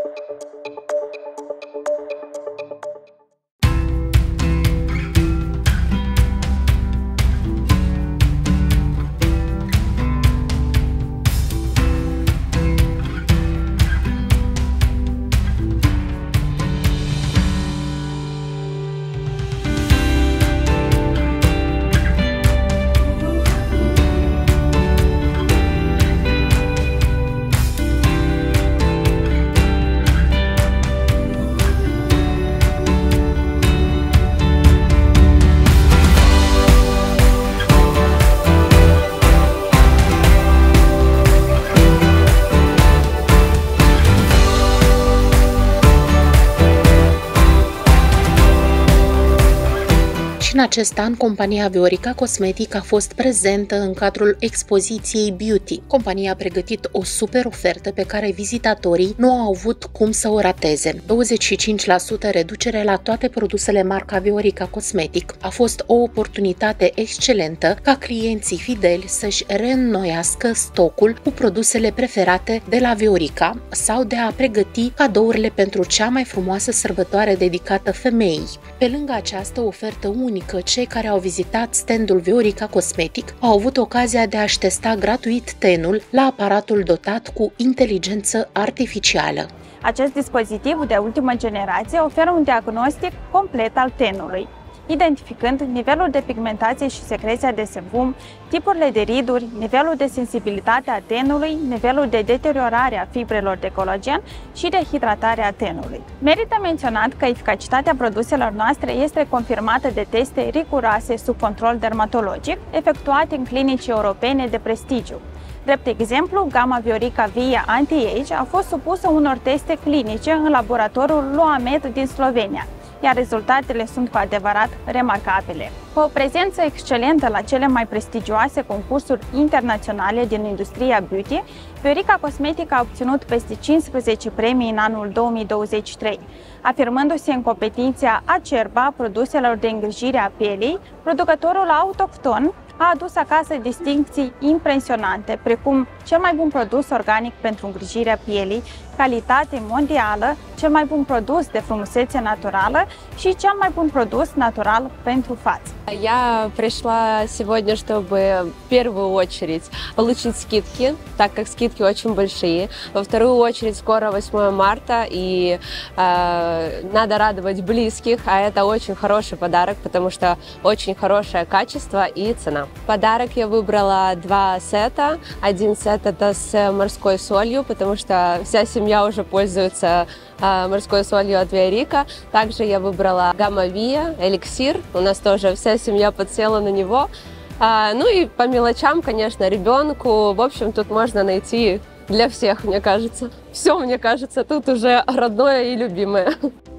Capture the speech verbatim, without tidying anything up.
În acest an, compania Viorica Cosmetic a fost prezentă în cadrul expoziției Beauty. Compania a pregătit o super ofertă pe care vizitatorii nu au avut cum să o rateze. douăzeci și cinci la sută reducere la toate produsele marca Viorica Cosmetic. A fost o oportunitate excelentă ca clienții fideli să-și reînnoiască stocul cu produsele preferate de la Viorica sau de a pregăti cadourile pentru cea mai frumoasă sărbătoare dedicată femeii. Pe lângă această ofertă unică, cei care au vizitat standul Viorica Cosmetic au avut ocazia de a-și testa gratuit tenul la aparatul dotat cu inteligență artificială. Acest dispozitiv de ultimă generație oferă un diagnostic complet al tenului, identificând nivelul de pigmentație și secreția de sebum, tipurile de riduri, nivelul de sensibilitate a tenului, nivelul de deteriorare a fibrelor de colagen și de hidratare a tenului. Merită menționat că eficacitatea produselor noastre este confirmată de teste riguroase sub control dermatologic, efectuate în clinici europene de prestigiu. Drept exemplu, gama Viorica Via Anti-Age a fost supusă unor teste clinice în laboratorul Loamed din Slovenia, iar rezultatele sunt cu adevărat remarcabile. Cu o prezență excelentă la cele mai prestigioase concursuri internaționale din industria beauty, Viorica Cosmetic a obținut peste cincisprezece premii în anul două mii douăzeci și trei, afirmându-se în competiția acerba a produselor de îngrijire a pielii. Producătorul autohton a adus acasă distincții impresionante, precum cel mai bun produs organic pentru îngrijirea pielii, calitate mondială, cel mai bun produs de frumusețe naturală și cel mai bun produs natural pentru față. Я пришла сегодня, чтобы в первую очередь получить скидки, так как скидки очень большие. Во вторую очередь скоро восьмое марта, и э, надо радовать близких, а это очень хороший подарок, потому что очень хорошее качество и цена. Подарок я выбрала два сета. Один сет это с морской солью, потому что вся семья уже пользуется э, морской солью от Viorica. Также я выбрала Gamma Via, эликсир. У нас тоже вся семья подсела на него. А, ну и по мелочам, конечно, ребенку. В общем, тут можно найти для всех, мне кажется. Все, мне кажется, тут уже родное и любимое.